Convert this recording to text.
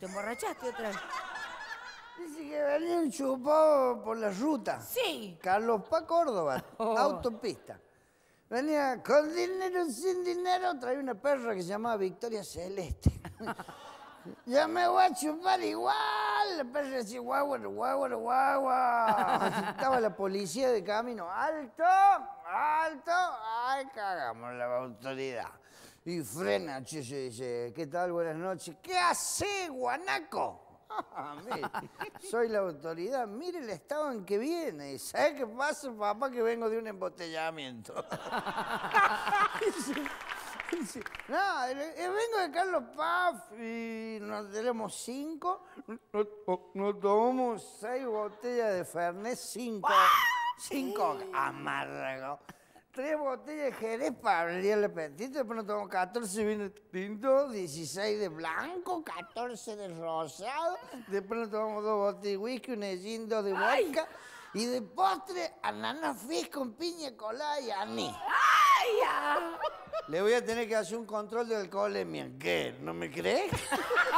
emborrachaste otra vez? Dice que venía un chupado por la ruta. Sí. Carlos Paz, Córdoba, autopista. Venía con dinero, sin dinero, traía una perra que se llamaba Victoria Celeste. Ya me voy a chupar igual. La perra decía, guagua, guagua, guagua. Estaba la policía de camino. ¡Alto! ¡Alto! ¡Ay, cagamos la autoridad! Y frena, che, dice, ¿qué tal? Buenas noches. ¿Qué hace, guanaco? Mire, soy la autoridad. Mire el estado en que viene. ¿Sabe qué pasa, papá? Que vengo de un embotellamiento. Sí. No, vengo de Carlos Paz y nos tenemos 5. Nos tomamos 6 botellas de Fernet, 5 amargos. 3 botellas de Jerez para abrir el apetito. Después nos tomamos 14 vinos tintos, 16 de blanco, 14 de rosado. Después nos tomamos 2 botellas de whisky, un gin, 2 de vodka. Y de postre, ananá fizz con piña colada y anís. ¡Ay, ya! Le voy a tener que hacer un control de alcoholemia. ¿Qué? ¿No me crees?